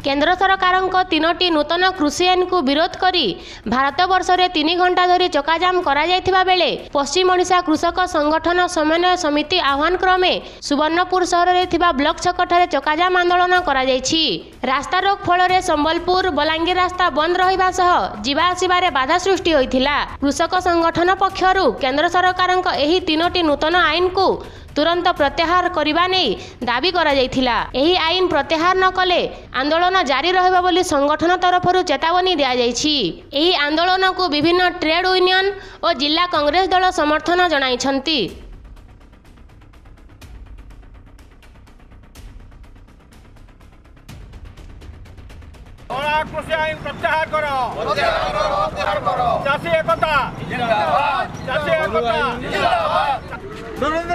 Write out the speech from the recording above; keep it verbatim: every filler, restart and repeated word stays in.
केंद्र सरकारଙ୍କ तीनोटी नूतन कृषि आईन को विरोध करी भारत वर्ष में तीन घंटा धरी चकाजाम करा जायथिबा बेले पश्चिम ओडिशा कृषक संगठन समन्वय समिति आह्वान क्रमे सुवर्णपुर सहर में थिबा ब्लॉक छकठारे चकाजाम आंदोलन करा जायछि। रास्ता रोक फल संबलपुर बलांगीर रास्ता बंद रहिबा सह जीवा आसिबारे बाधा सृष्टि होइथिला। कृषक संगठन पक्षरु केंद्र सरकारଙ୍କ एही तीनोटी नूतन आईन को तुरंत प्रत्याहार करने नहीं दाबी करा जायथिला। एही आईन प्रत्याहार न कले आंदोलन जारी रहबा बोली संगठन तरफरु चेतावनी दिया जायछि। एही आंदोलन को विभिन्न ट्रेड यूनियन और जिला कांग्रेस दल समर्थन जणाइछन्ति। कृषि आईन प्रत्याहार करो। चाषी एकता, चाषी एकता।